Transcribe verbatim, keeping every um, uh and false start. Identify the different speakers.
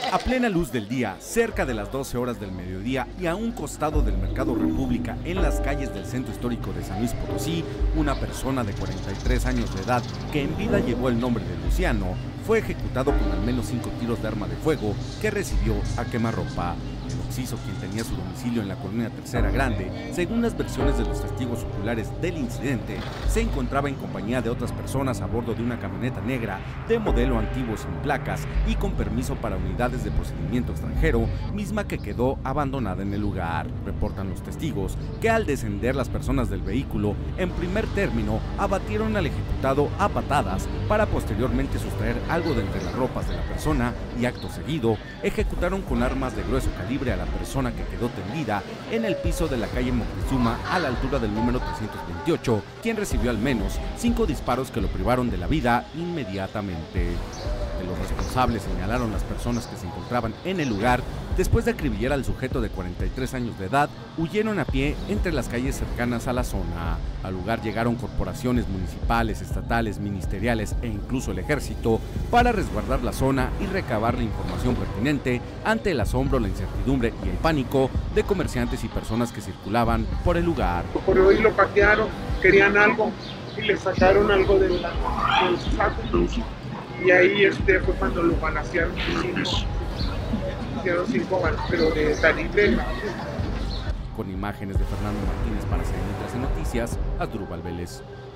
Speaker 1: A plena luz del día, cerca de las doce horas del mediodía y a un costado del Mercado República, en las calles del centro histórico de San Luis Potosí, una persona de cuarenta y tres años de edad, que en vida llevó el nombre de Luciano, fue ejecutado con al menos cinco tiros de arma de fuego que recibió a quemarropa. El occiso, quien tenía su domicilio en la colonia Tercera Grande, según las versiones de los testigos oculares del incidente, se encontraba en compañía de otras personas a bordo de una camioneta negra de modelo antiguo sin placas y con permiso para unidades de procedimiento extranjero, misma que quedó abandonada en el lugar. Reportan los testigos que al descender las personas del vehículo, en primer término abatieron al ejecutado a patadas para posteriormente sustraer algo de entre las ropas de la persona y acto seguido ejecutaron con armas de grueso calibre a la persona que quedó tendida en el piso de la calle Moctezuma a la altura del número trescientos veintiocho, quien recibió al menos cinco disparos que lo privaron de la vida inmediatamente. De los responsables señalaron las personas que se encontraban en el lugar. Después de acribillar al sujeto de cuarenta y tres años de edad, huyeron a pie entre las calles cercanas a la zona. Al lugar llegaron corporaciones municipales, estatales, ministeriales e incluso el ejército para resguardar la zona y recabar la información pertinente ante el asombro, la incertidumbre y el pánico de comerciantes y personas que circulaban por el lugar.
Speaker 2: Por hoy lo patearon, querían algo y le sacaron algo de la, del saco. Y ahí este fue cuando lo balacearon cinco, hicieron cinco balas, pero de calibre.
Speaker 1: Con imágenes de Fernando Martínez para C N N Noticias, Asdrúbal Vélez.